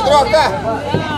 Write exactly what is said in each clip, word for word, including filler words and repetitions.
troca!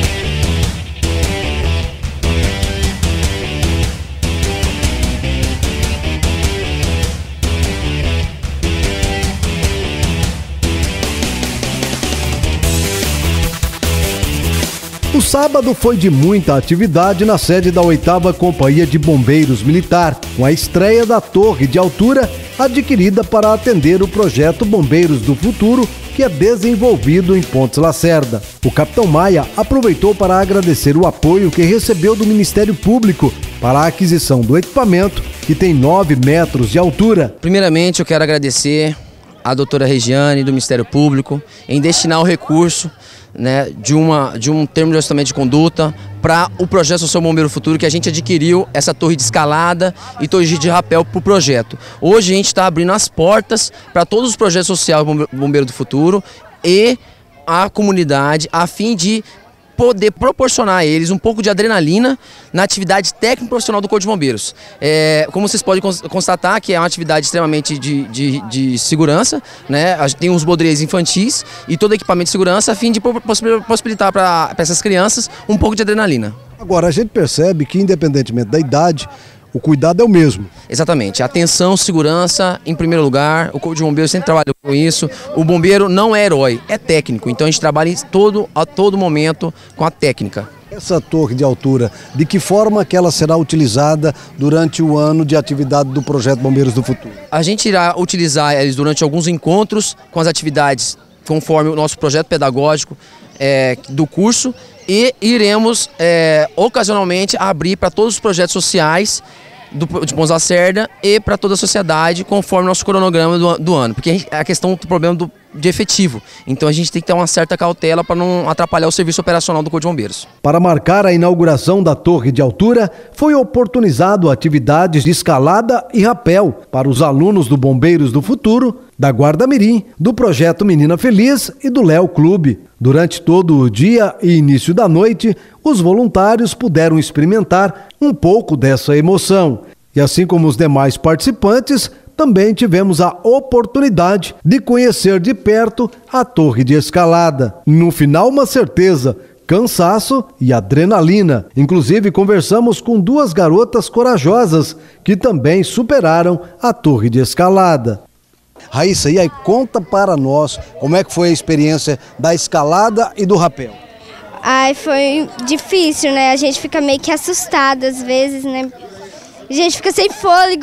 O sábado foi de muita atividade na sede da oitava Companhia de Bombeiros Militar, com a estreia da torre de altura adquirida para atender o projeto Bombeiros do Futuro, que é desenvolvido em Pontes Lacerda. O capitão Maia aproveitou para agradecer o apoio que recebeu do Ministério Público para a aquisição do equipamento, que tem nove metros de altura. Primeiramente, eu quero agradecer à doutora Regiane do Ministério Público em destinar o recurso, né, de, uma, de um termo de orçamento de conduta para o projeto Social Bombeiro Futuro, que a gente adquiriu essa torre de escalada e torre de rapel para o projeto. Hoje a gente está abrindo as portas para todos os projetos sociais Bombeiro do Futuro e a comunidade, a fim de poder proporcionar a eles um pouco de adrenalina na atividade técnico profissional do Corpo de Bombeiros. É, como vocês podem constatar, que é uma atividade extremamente de, de, de segurança, né? Tem uns bodreiros infantis e todo equipamento de segurança a fim de possibilitar para essas crianças um pouco de adrenalina. Agora, a gente percebe que, independentemente da idade, o cuidado é o mesmo. Exatamente. Atenção, segurança em primeiro lugar. O Corpo de Bombeiros sempre trabalha com isso. O bombeiro não é herói, é técnico. Então a gente trabalha todo, a todo momento com a técnica. Essa torre de altura, de que forma que ela será utilizada durante o ano de atividade do projeto Bombeiros do Futuro? A gente irá utilizar eles durante alguns encontros com as atividades conforme o nosso projeto pedagógico é, do curso, e iremos é, ocasionalmente abrir para todos os projetos sociais do, de Pontes Lacerda e para toda a sociedade conforme o nosso cronograma do, do ano, porque é a questão do problema do, de efetivo, então a gente tem que ter uma certa cautela para não atrapalhar o serviço operacional do Corpo de Bombeiros. Para marcar a inauguração da torre de altura, foi oportunizado atividades de escalada e rapel para os alunos do Bombeiros do Futuro, da Guarda Mirim, do Projeto Menina Feliz e do Léo Clube. Durante todo o dia e início da noite, os voluntários puderam experimentar um pouco dessa emoção. E assim como os demais participantes, também tivemos a oportunidade de conhecer de perto a torre de escalada. No final, uma certeza: cansaço e adrenalina. Inclusive, conversamos com duas garotas corajosas que também superaram a torre de escalada. Raíssa, e aí conta para nós como é que foi a experiência da escalada e do rapel. Ai, foi difícil, né? A gente fica meio que assustada às vezes, né? A gente fica sem fôlego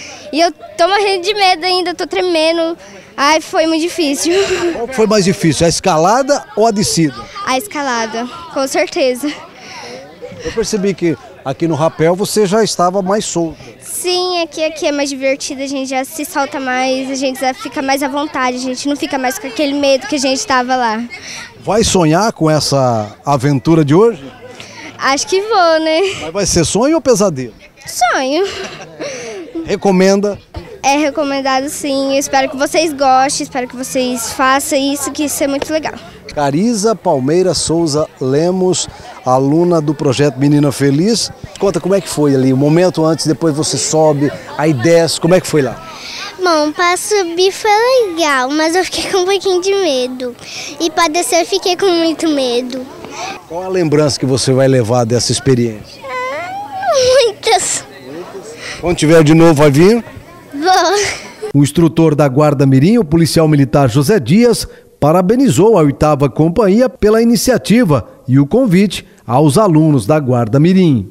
e eu tô morrendo de medo ainda, tô tremendo. Ai, foi muito difícil. Qual foi mais difícil, a escalada ou a descida? A escalada, com certeza. Eu percebi que aqui no rapel você já estava mais solta. Sim, aqui, aqui é mais divertido, a gente já se solta mais, a gente já fica mais à vontade, a gente não fica mais com aquele medo que a gente estava lá. Vai sonhar com essa aventura de hoje? Acho que vou, né? Mas vai ser sonho ou pesadelo? Sonho. Recomenda? É recomendado, sim. Eu espero que vocês gostem, espero que vocês façam isso, que isso é muito legal. Cariza Palmeira Souza Lemos, aluna do projeto Menina Feliz. Conta como é que foi ali, o momento antes, depois você sobe, aí desce, como é que foi lá? Bom, para subir foi legal, mas eu fiquei com um pouquinho de medo. E para descer eu fiquei com muito medo. Qual a lembrança que você vai levar dessa experiência? Ah, muitas. Quando tiver de novo, vai vir? Vou. O instrutor da Guarda Mirim, o policial militar José Dias, parabenizou a oitava Companhia pela iniciativa e o convite aos alunos da Guarda Mirim.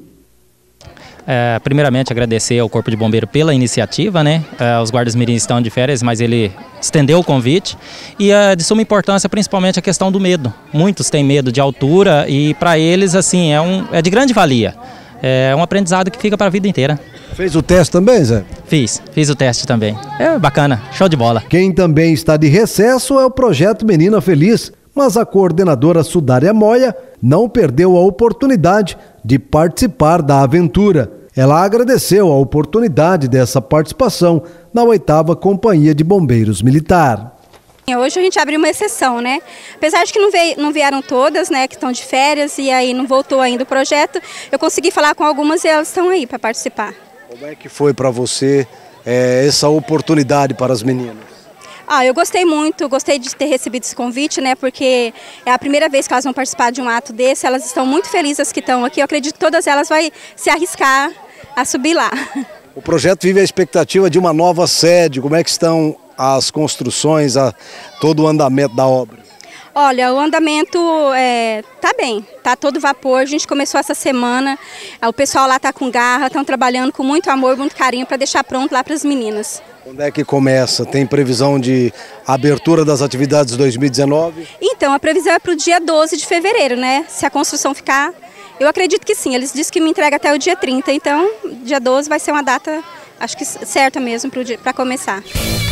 É, primeiramente agradecer ao Corpo de Bombeiro pela iniciativa, né? É, os guardas mirins estão de férias, mas ele estendeu o convite e é de suma importância principalmente a questão do medo. Muitos têm medo de altura e para eles assim é, um, é de grande valia. É um aprendizado que fica para a vida inteira. Fez o teste também, Zé? Fiz, fiz o teste também. É bacana, show de bola. Quem também está de recesso é o projeto Menina Feliz, mas a coordenadora Sudária Moia não perdeu a oportunidade de participar da aventura. Ela agradeceu a oportunidade dessa participação na oitava Companhia de Bombeiros Militar. Hoje a gente abriu uma exceção, né? Apesar de que não, veio, não vieram todas, né, que estão de férias e aí não voltou ainda o projeto, eu consegui falar com algumas e elas estão aí para participar. Como é que foi para você é, essa oportunidade para as meninas? Ah, eu gostei muito, gostei de ter recebido esse convite, né? Porque é a primeira vez que elas vão participar de um ato desse. Elas estão muito felizes que estão aqui. Eu acredito que todas elas vão se arriscar a subir lá. O projeto vive a expectativa de uma nova sede. Como é que estão as construções, a, todo o andamento da obra? Olha, o andamento é, tá bem, tá todo vapor. A gente começou essa semana, o pessoal lá tá com garra, estão trabalhando com muito amor, muito carinho para deixar pronto lá para as meninas. Quando é que começa? Tem previsão de abertura das atividades de dois mil e dezenove? Então, a previsão é para o dia doze de fevereiro, né? Se a construção ficar, eu acredito que sim. Eles disseram que me entrega até o dia trinta, então dia doze vai ser uma data, acho que certa mesmo para começar.